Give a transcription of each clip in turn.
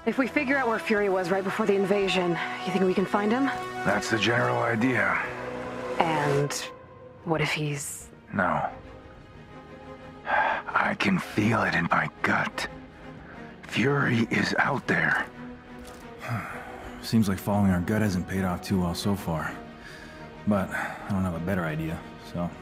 If we figure out where Fury was right before the invasion, you think we can find him? That's the general idea. And what if he's... No. I can feel it in my gut. Fury is out there. Seems like following our gut hasn't paid off too well so far. But I don't have a better idea, so...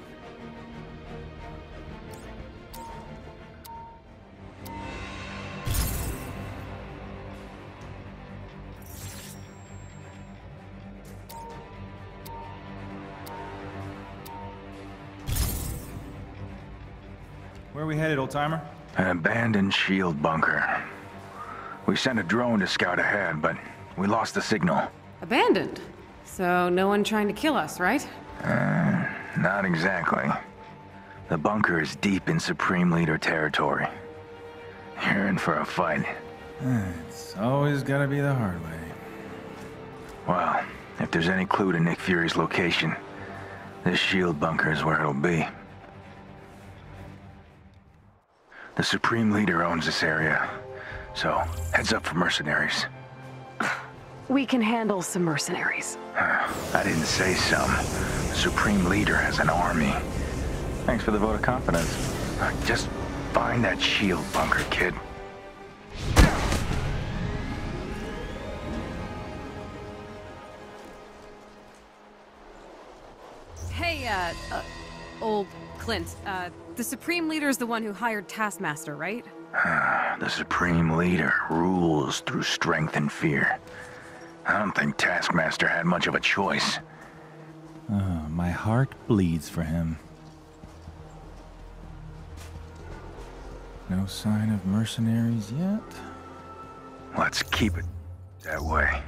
Where are we headed, old-timer? An abandoned shield bunker. We sent a drone to scout ahead, but we lost the signal. Abandoned? So no one trying to kill us, right? Not exactly. The bunker is deep in Supreme Leader territory. You're in for a fight. It's always gotta be the hard way. Well, if there's any clue to Nick Fury's location, this shield bunker is where it'll be. The Supreme Leader owns this area, so heads up for mercenaries. We can handle some mercenaries. I didn't say some. The Supreme Leader has an army. Thanks for the vote of confidence. Just find that shield bunker, kid. Hey, old Clint, the Supreme Leader's the one who hired Taskmaster, right? The Supreme Leader rules through strength and fear. I don't think Taskmaster had much of a choice. My heart bleeds for him. No sign of mercenaries yet? Let's keep it that way.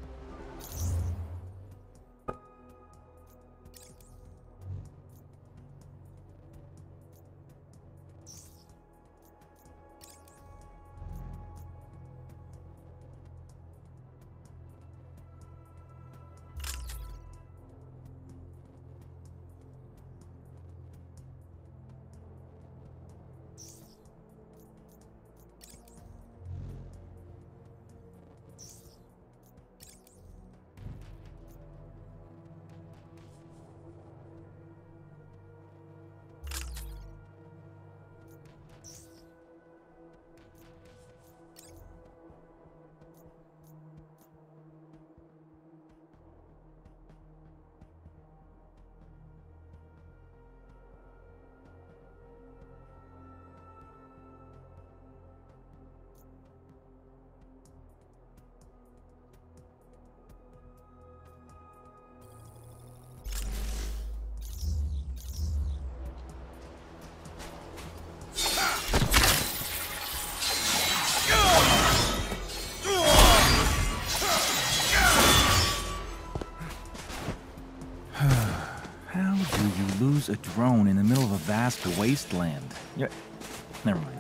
A drone in the middle of a vast wasteland. Yeah, never mind.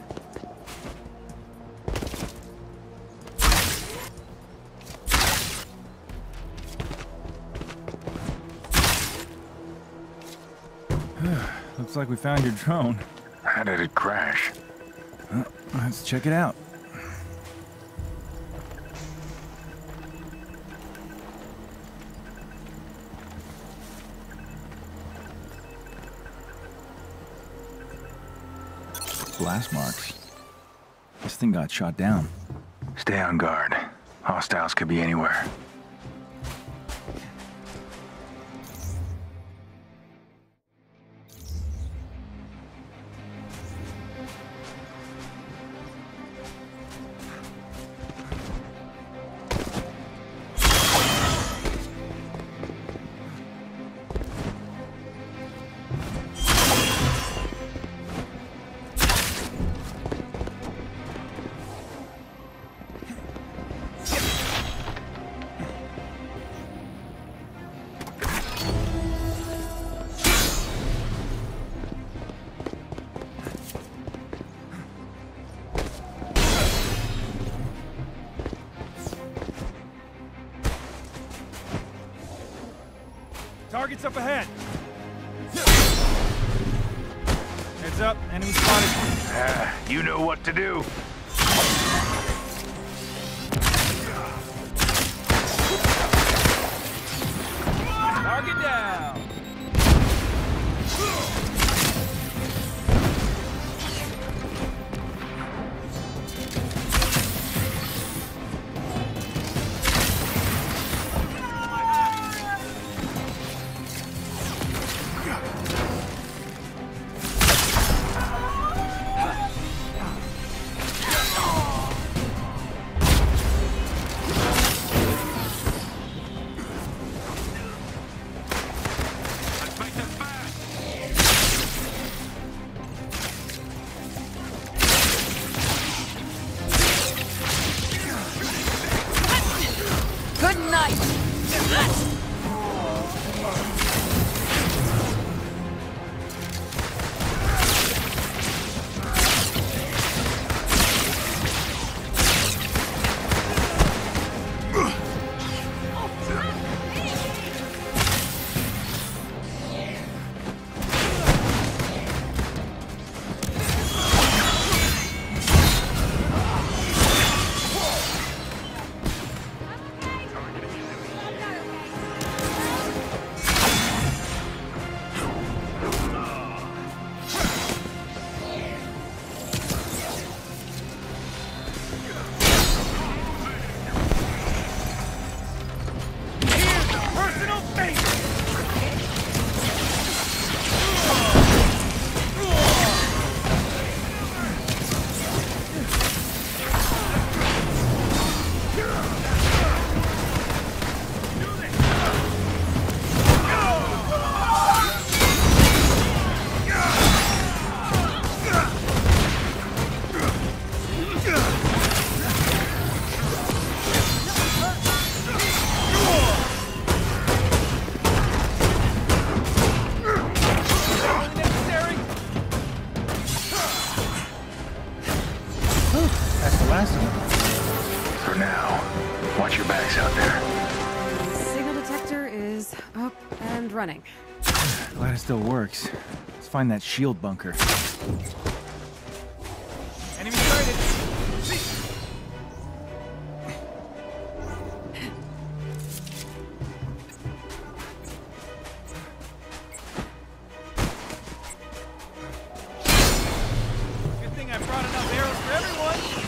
Looks like we found your drone. How did it crash? Let's check it out. Blast marks. This thing got shot down. Stay on guard. Hostiles could be anywhere. Target's up ahead. Heads up, enemy spotted. You know what to do. Target down! For now, watch your backs out there. The signal detector is up and running. Glad it still works. Let's find that shield bunker. Enemy sighted! Good thing I brought enough arrows for everyone!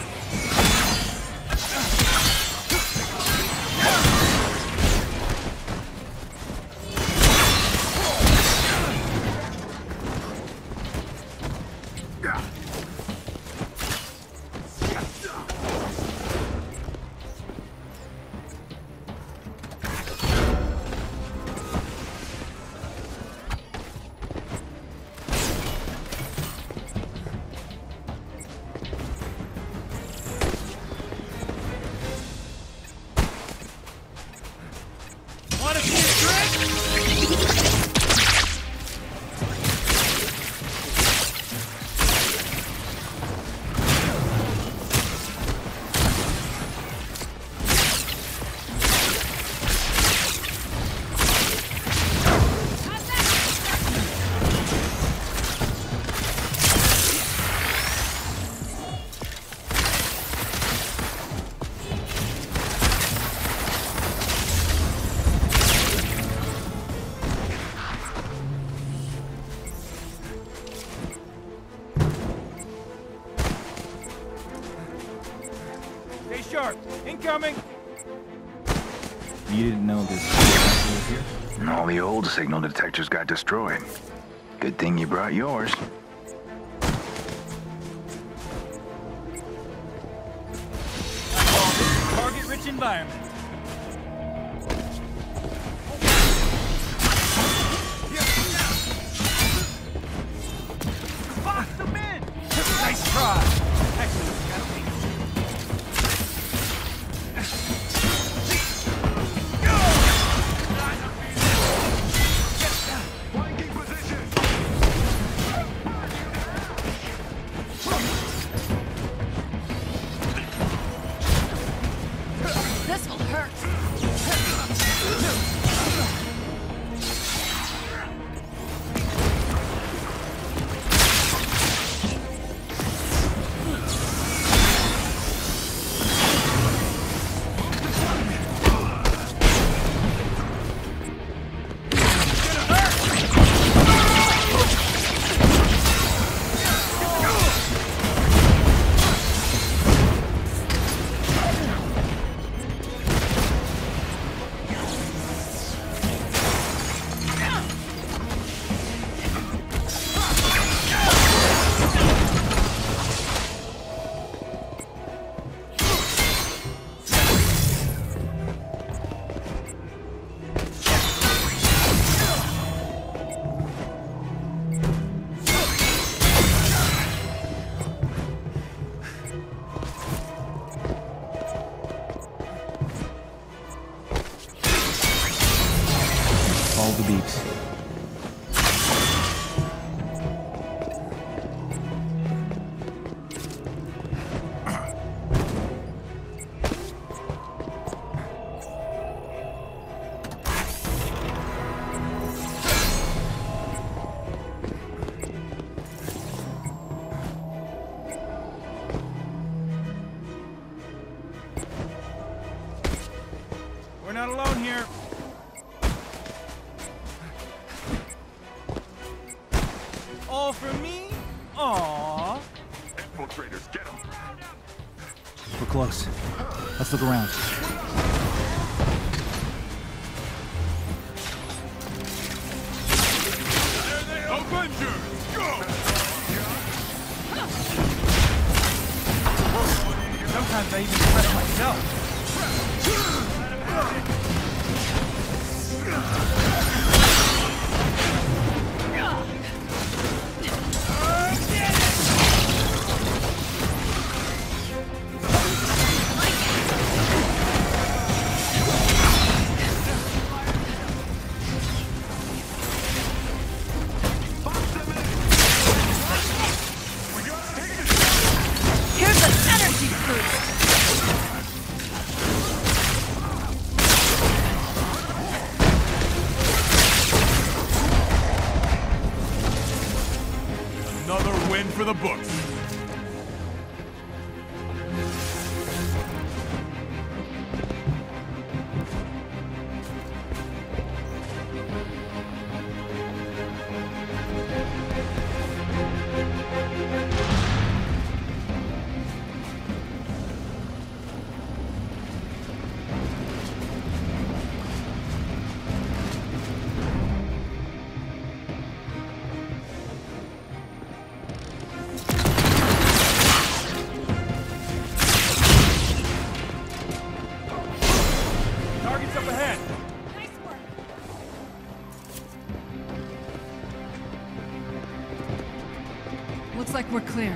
Want to see a trick? Stay sharp. Incoming. You didn't know this was here? And all the old signal detectors got destroyed. Good thing you brought yours. Target-rich environment. Box them in! Nice try! Actually, we got me. This will alone here. All for me? Aww. Infiltrators, get them. We're close. Let's look around. Avengers, go! Sometimes I even impress myself. Here's an energy boost! Another win for the books. Target's up ahead. Nice work. Looks like we're clear.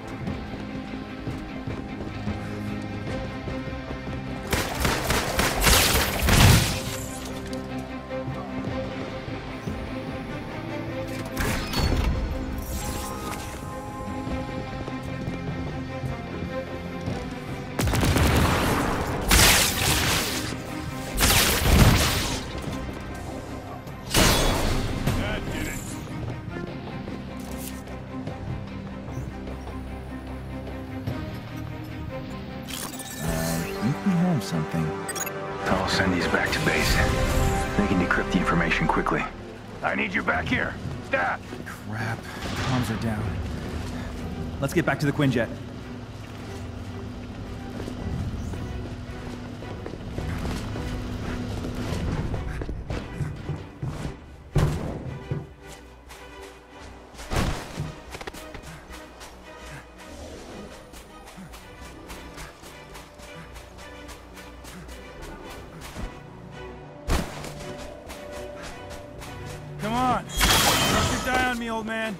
That did it. I think we have something. I'll send these back to base. They can decrypt the information quickly. I need you back here. Stat! Crap. Comms are down. Let's get back to the Quinjet. Come on. Don't you die on me, old man.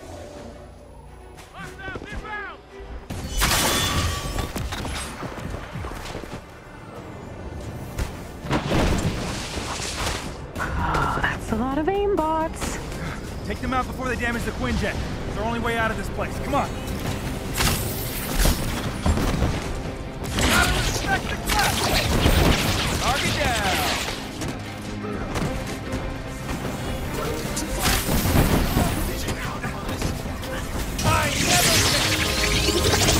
Oh, that's a lot of AIM bots. Take them out before they damage the Quinjet. It's our only way out of this place. Come on. Gotta respect the class. Target down. I never...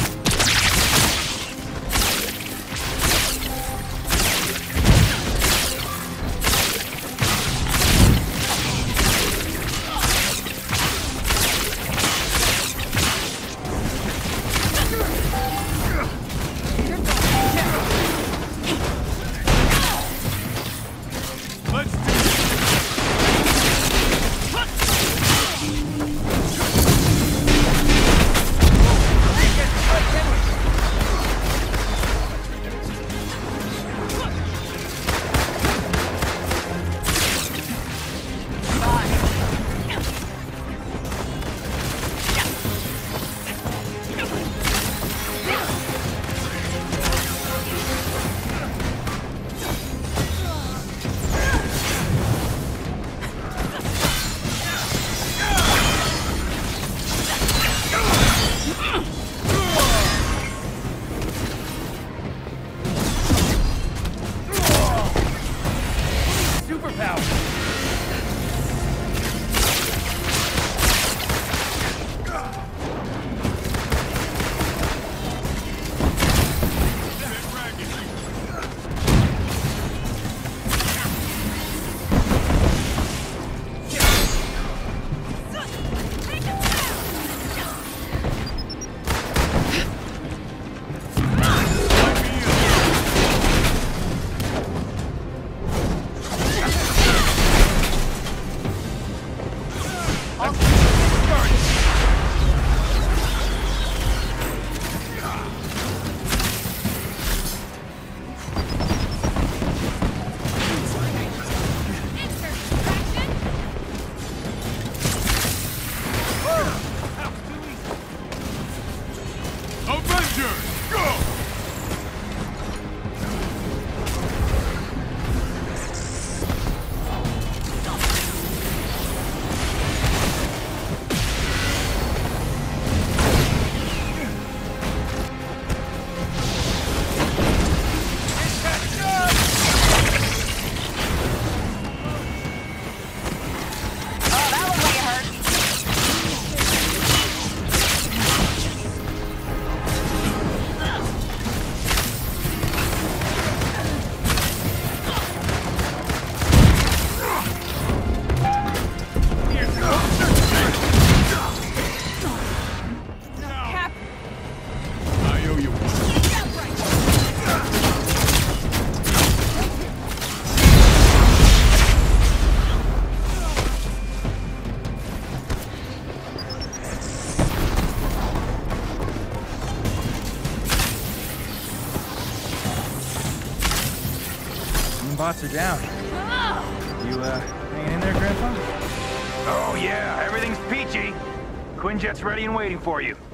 pots are down. You, hanging in there, Grandpa? Oh yeah, everything's peachy. Quinjet's ready and waiting for you.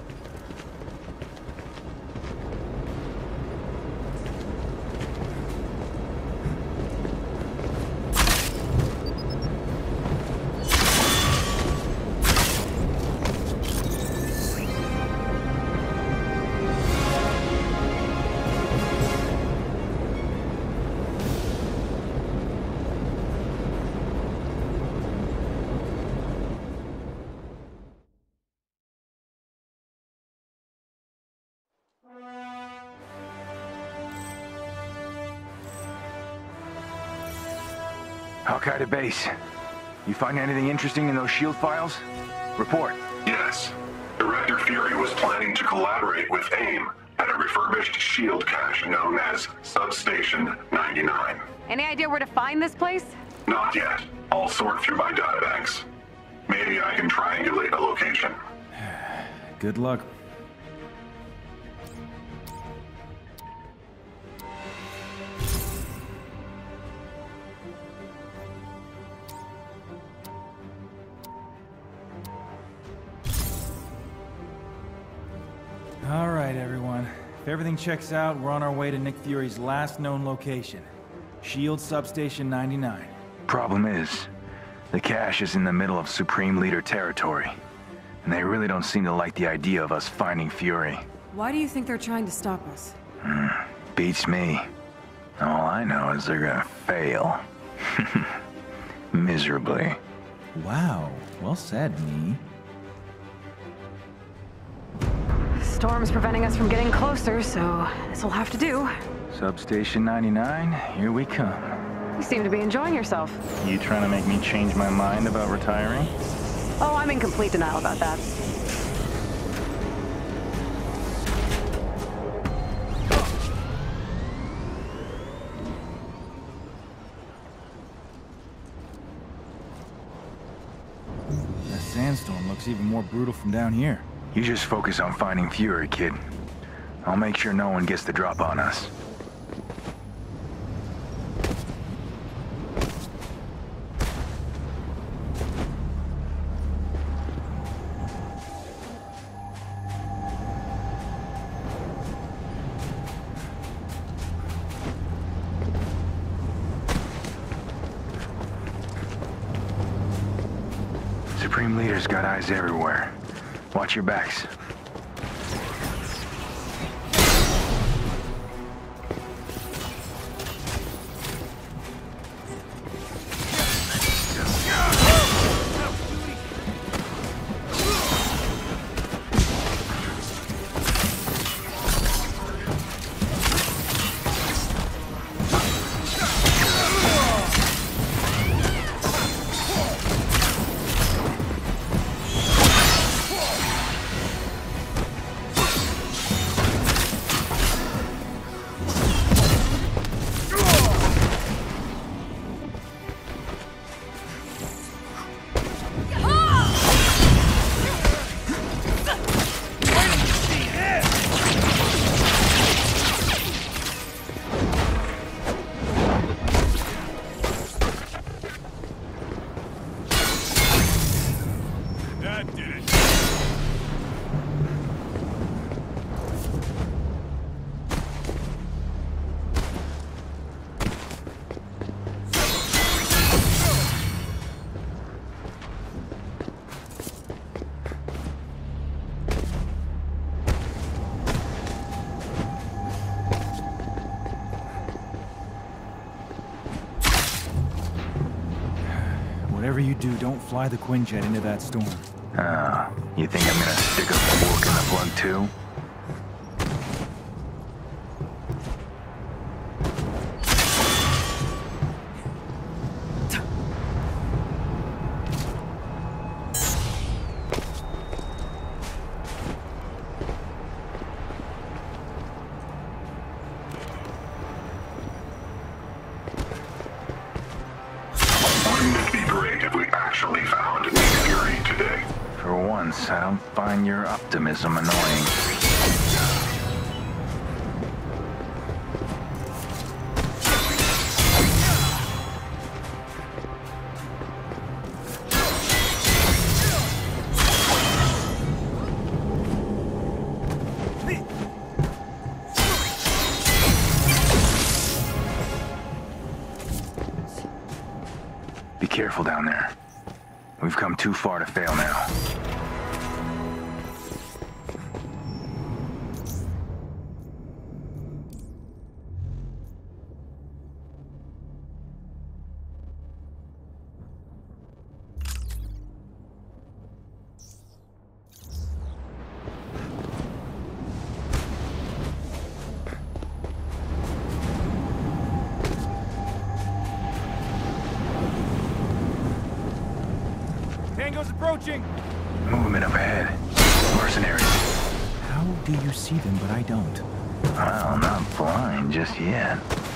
Al-Qaeda base. You find anything interesting in those shield files? Report. Yes. Director Fury was planning to collaborate with A.I.M at a refurbished shield cache known as Substation 99. Any idea where to find this place? Not yet. I'll sort through my databanks. Maybe I can triangulate a location. Good luck. All right, everyone. If everything checks out, we're on our way to Nick Fury's last known location. Shield Substation 99. Problem is, the cache is in the middle of Supreme Leader territory. And they really don't seem to like the idea of us finding Fury. Why do you think they're trying to stop us? Beats me. All I know is they're gonna fail. Miserably. Wow, well said, me. Storm's preventing us from getting closer, so this'll have to do. Substation 99, here we come. You seem to be enjoying yourself. You trying to make me change my mind about retiring? Oh, I'm in complete denial about that. That sandstorm looks even more brutal from down here. You just focus on finding Fury, kid. I'll make sure no one gets the drop on us. Supreme Leader's got eyes everywhere. Watch your backs. Whatever you do, don't fly the Quinjet into that storm. Oh, you think I'm gonna stick a fork in the plug too? Actually found Nick Fury today. For once, I don't find your optimism annoying. careful down there. We've come too far to fail now. Tango's approaching! Movement up ahead. Mercenaries. How do you see them, but I don't? Well, not blind just yet.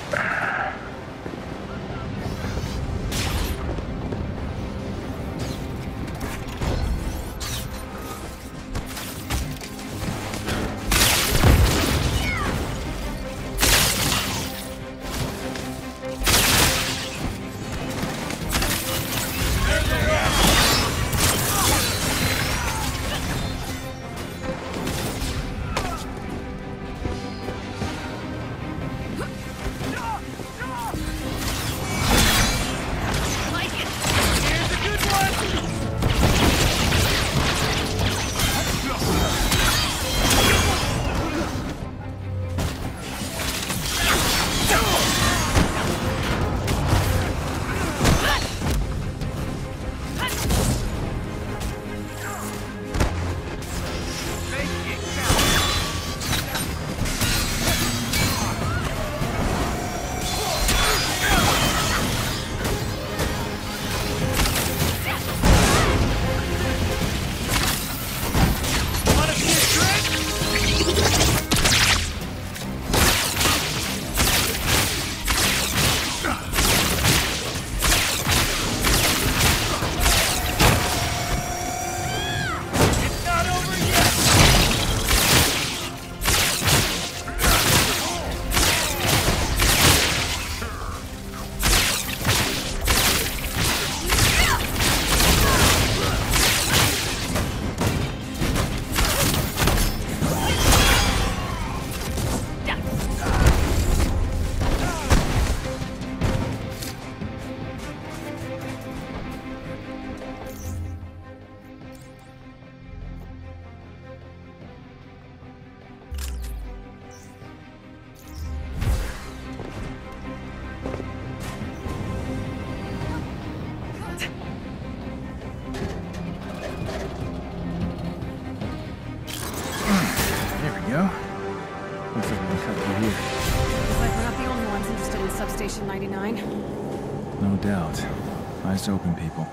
No doubt. Eyes open, people.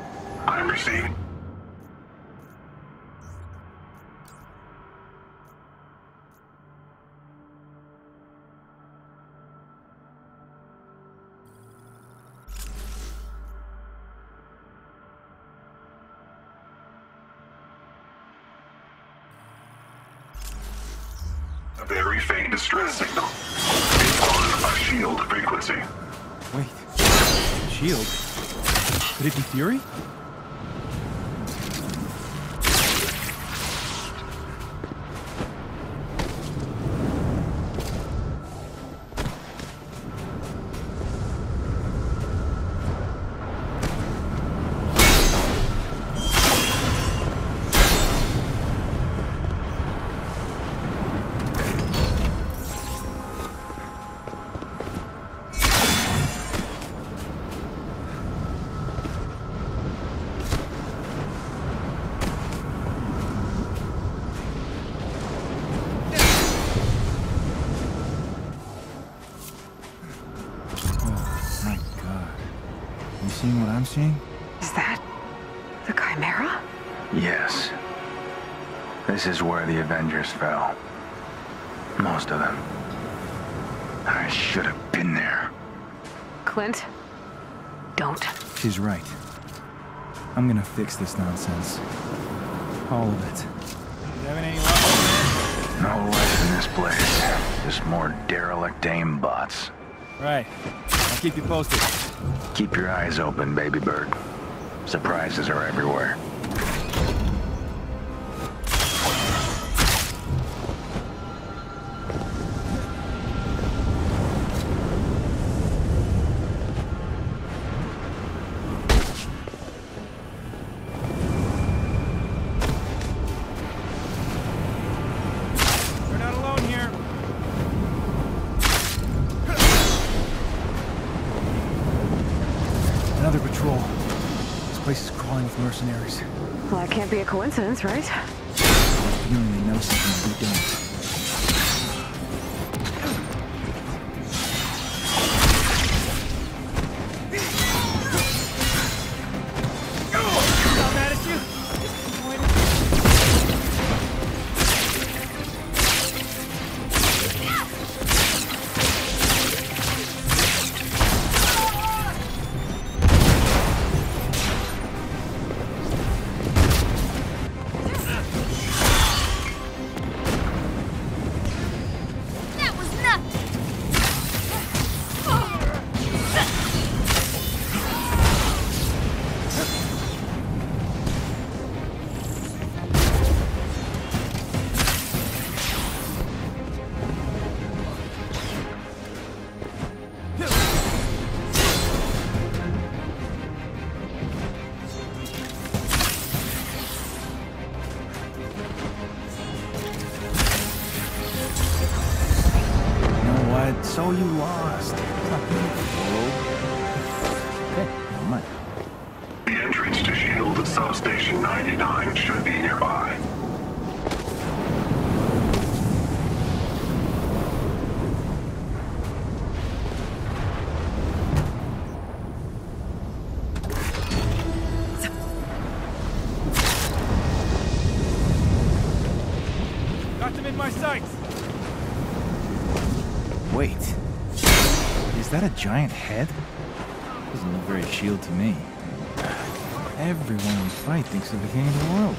I'm received. A very faint distress signal. It's on a shield frequency. Wait. Shield? Could it be Fury? Seeing what I'm seeing? Is that the Chimera? Yes. This is where the Avengers fell. Most of them. I should have been there. Clint, don't. She's right. I'm gonna fix this nonsense. All of it. You having any luck? No life in this place. Just more derelict AIM bots. Right. I'll keep you posted. Keep your eyes open, baby bird. Surprises are everywhere. calling with mercenaries. Well, that can't be a coincidence, right? Feeling they know something we don't. So you lost. Okay, never mind. The entrance to SHIELD Substation 99 should be nearby. Got them in my sights! Wait. Is that a giant head? Doesn't look very SHIELD to me. Everyone we fight thinks they're the king of the world.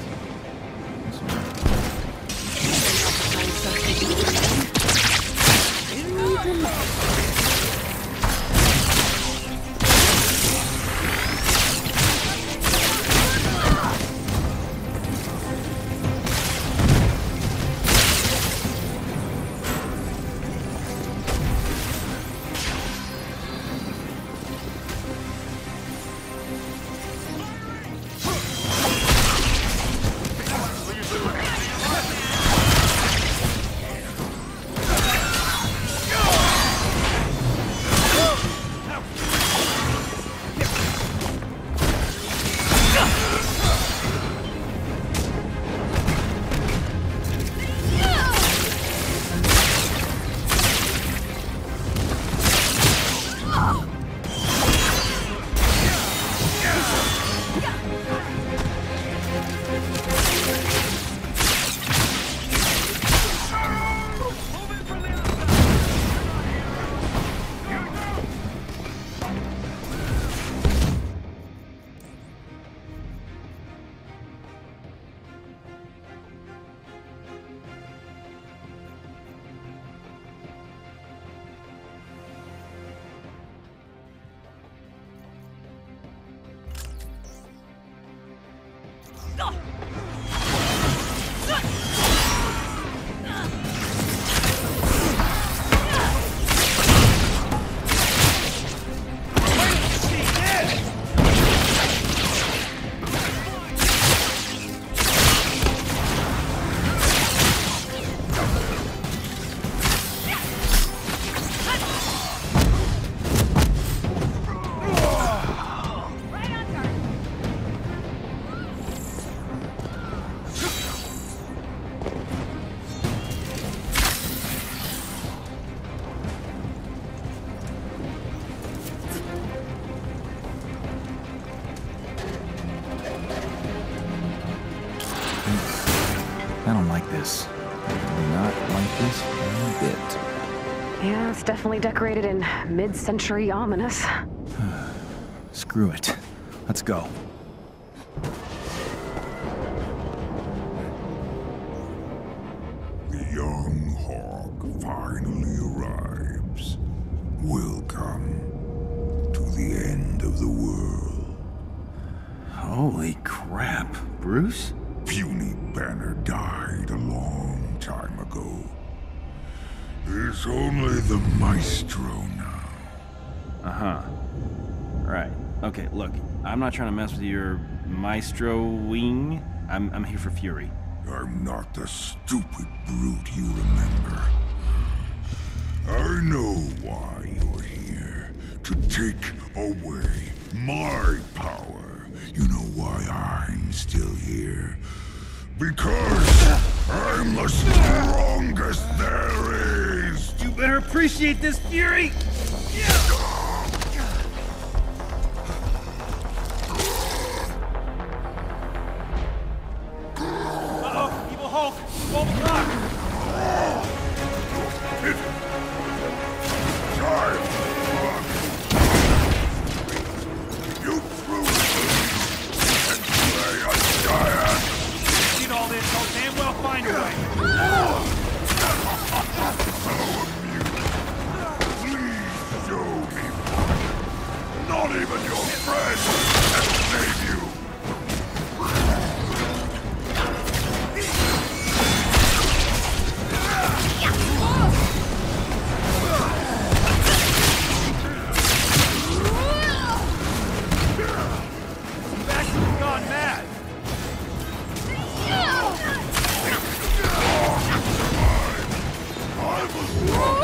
I don't like this. I do not like this one bit. Yeah, it's definitely decorated in mid-century ominous. Screw it. Let's go. The young hawk finally arrives. Welcome to the end of the world. Holy crap. Bruce? Puny Banner died a long time ago. There's only the Maestro now. Uh-huh. Right. Okay, look, I'm not trying to mess with your maestro-wing. I'm here for Fury. I'm not the stupid brute you remember. I know why you're here. To take away my power You know why I'm still here? Because I'm the strongest there is! You better appreciate this, Fury! Uh-oh, Evil Hulk! 12 o'clock! Time! You prove and play a giant! Need all this, I'll damn well find a way! Please show me. Not even your friends can save you. You've actually gone mad! I was wrong.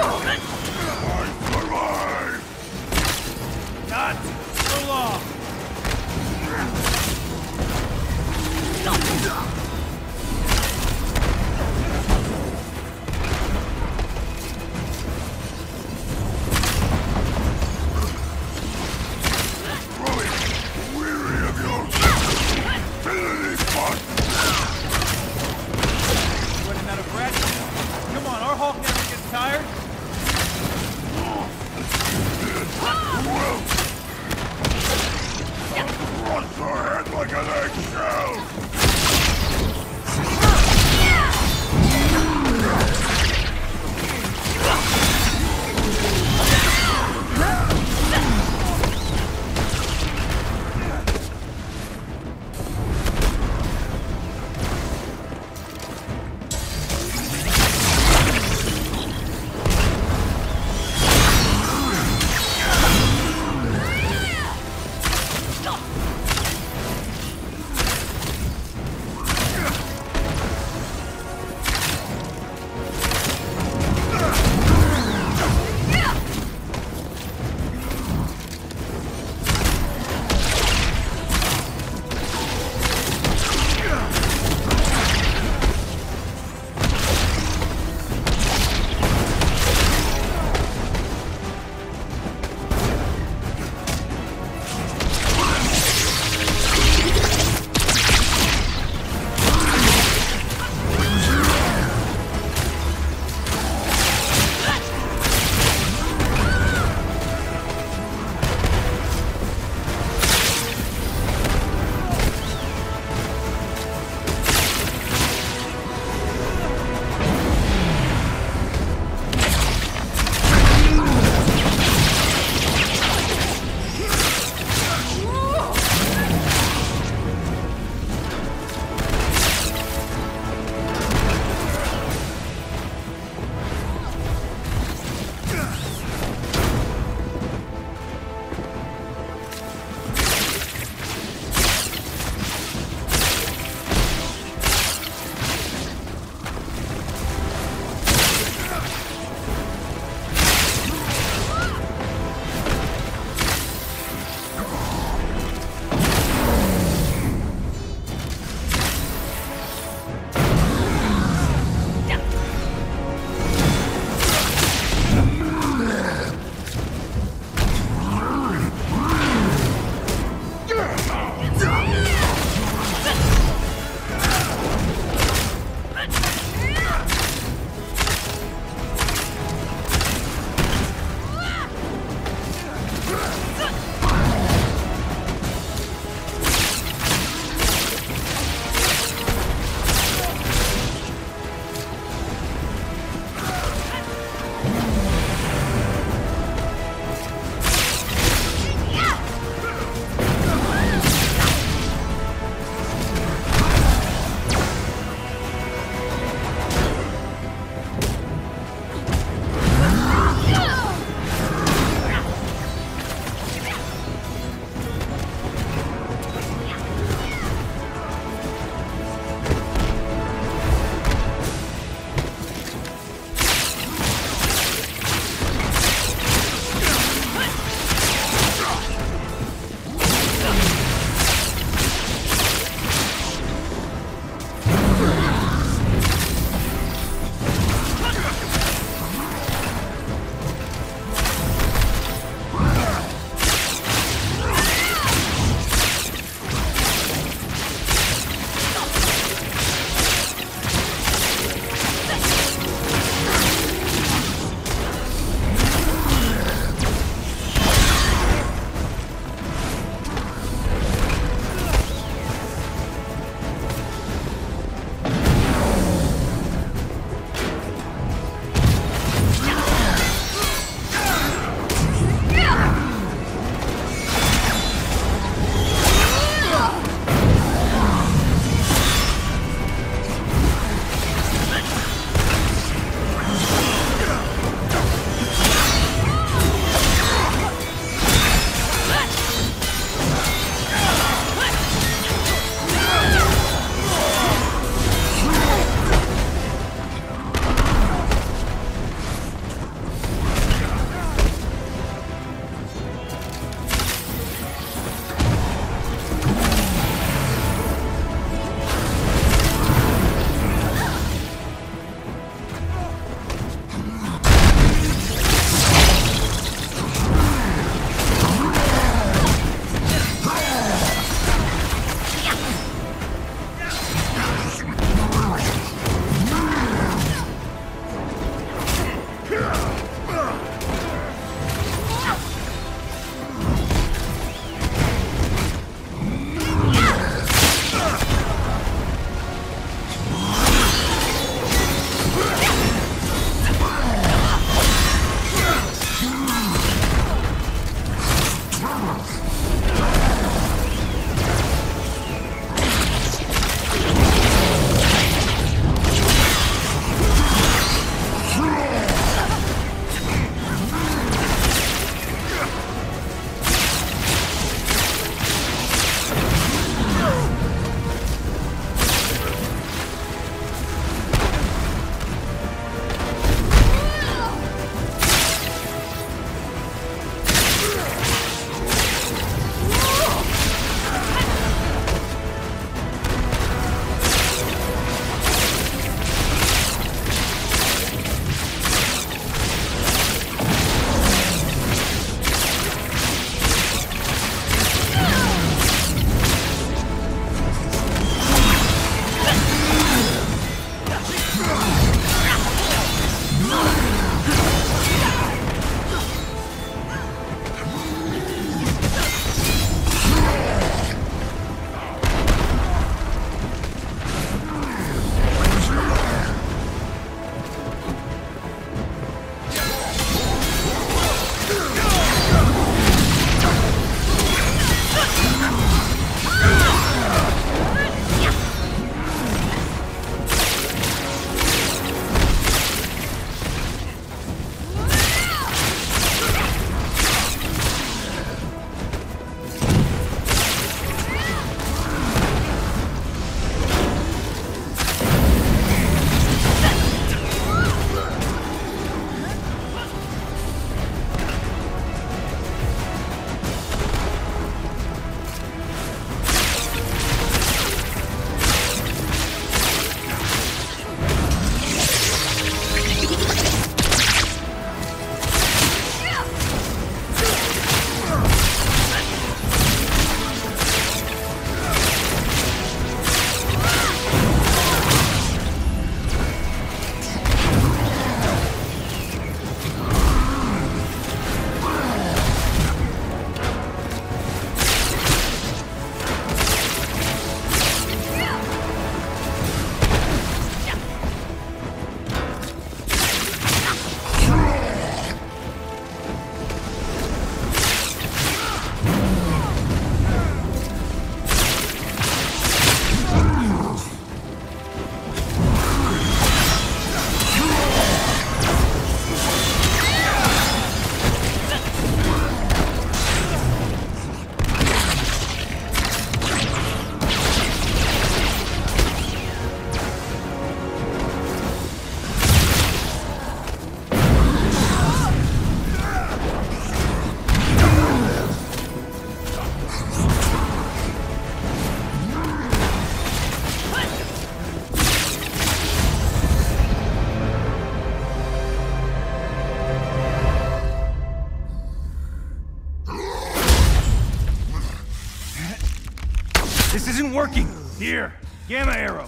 working! Here, gamma arrow.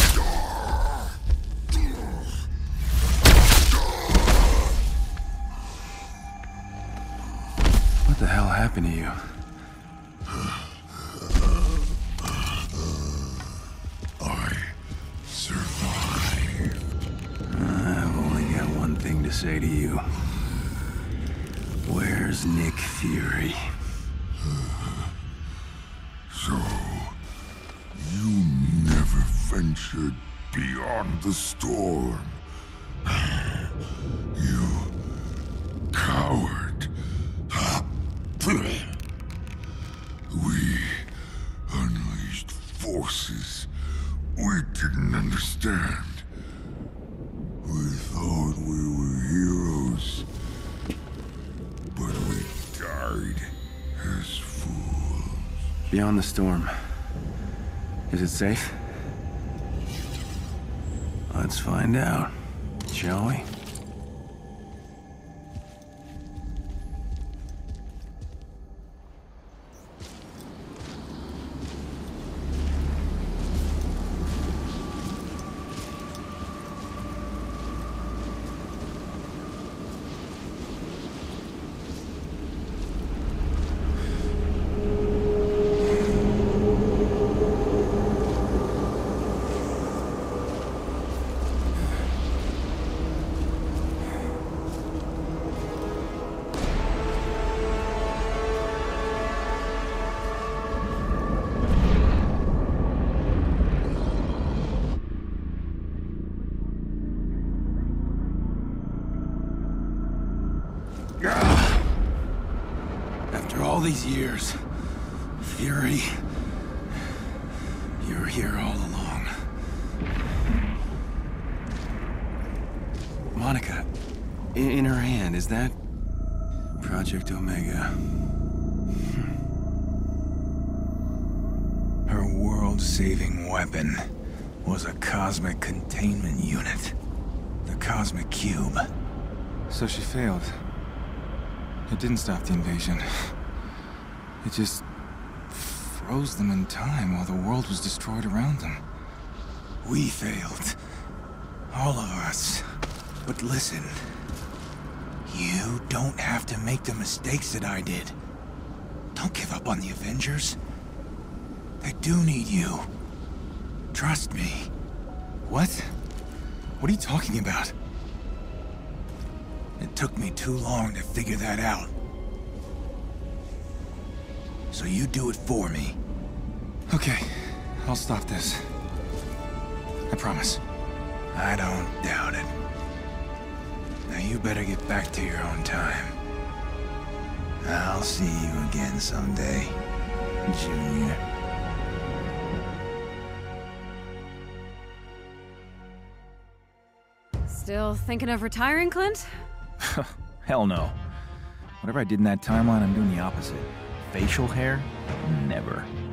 What the hell happened to you? I survived. I've only got one thing to say to you. Where's Nick Fury? So, you never ventured beyond the storm. You coward. We unleashed forces we didn't understand. We thought we were heroes, but we died as fools. Beyond the storm. Is it safe? Let's find out, shall we? After all these years, Fury, you were here all along. Monica, in her hand, is that Project Omega? Her world-saving weapon was a cosmic containment unit. The Cosmic Cube. So she failed. It didn't stop the invasion. It just froze them in time while the world was destroyed around them. We failed. All of us. But listen, you don't have to make the mistakes that I did. Don't give up on the Avengers. They do need you. Trust me. What? What are you talking about? It took me too long to figure that out. So you do it for me. Okay, I'll stop this. I promise. I don't doubt it. Now you better get back to your own time. I'll see you again someday, Junior. Still thinking of retiring, Clint? Hell no. Whatever I did in that timeline, I'm doing the opposite. Facial hair? Never.